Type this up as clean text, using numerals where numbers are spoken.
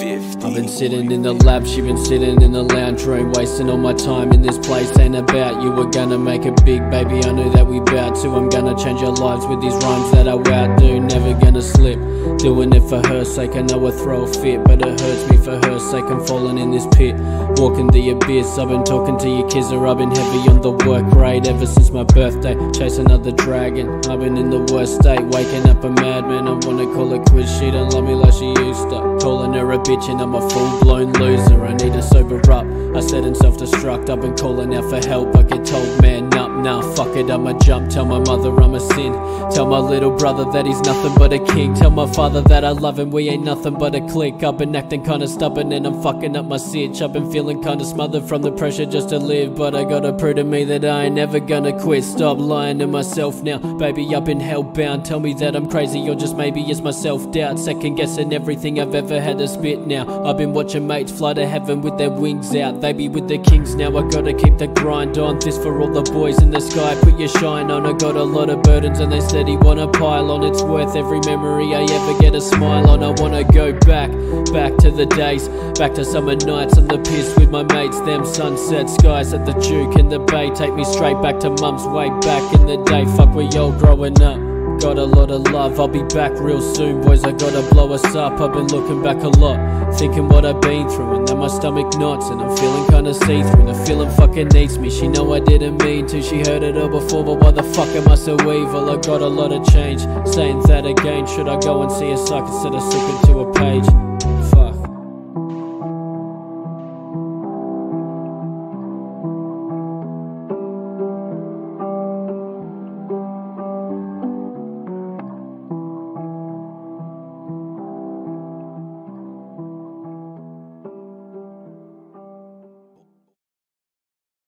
50. I've been sitting in the lab, she been sitting in the lounge room, wasting all my time in this place. Ain't about you, we're gonna make it big, baby, I knew that we bout to. I'm gonna change our lives with these rhymes that I outdo. Never gonna slip, doing it for her sake. I know I throw a fit, but it hurts me for her sake. I'm falling in this pit, walking the abyss. I've been talking to your kids, or I've been heavy on the work rate ever since my birthday. Chase another dragon, I've been in the worst state, waking up a madman. I wanna call her quits, she don't love me like she used to. Calling her a bitch and I'm a full-blown loser. I need to sober up, I said in self-destruct. I've been calling out for help, I get told man up. Nah, fuck it, I'ma jump. Tell my mother I'm a sin, tell my little brother that he's nothing but a king. Tell my father that I love him, we ain't nothing but a clique. I've been acting kinda stubborn and I'm fucking up my sitch. I've been feeling kinda smothered from the pressure just to live, but I gotta prove to me that I ain't never gonna quit. Stop lying to myself now, baby, I've been hell-bound. Tell me that I'm crazy or just maybe it's my self-doubt. Second guessing everything I've ever had to spit now. I've been watching mates fly to heaven with their wings out, they be with the kings now. I gotta keep the grind on, this for all the boys in the sky, put your shine on. I got a lot of burdens and they steady wanna pile on. It's worth every memory I ever get a smile on. I wanna go back to the days, back to summer nights on the piss with my mates. Them sunset skies at the Duke in the Bay take me straight back to mum's way back in the day. Fuck, we all growing up, got a lot of love. I'll be back real soon, boys, I gotta blow us up. I've been looking back a lot, thinking what I've been through, and then my stomach knots and I'm feeling kinda see-through. The feeling fucking needs me, she know I didn't mean to. She heard it all before, but why the fuck am I so evil? I got a lot of change, saying that again. Should I go and see a psych instead of sticking to a page?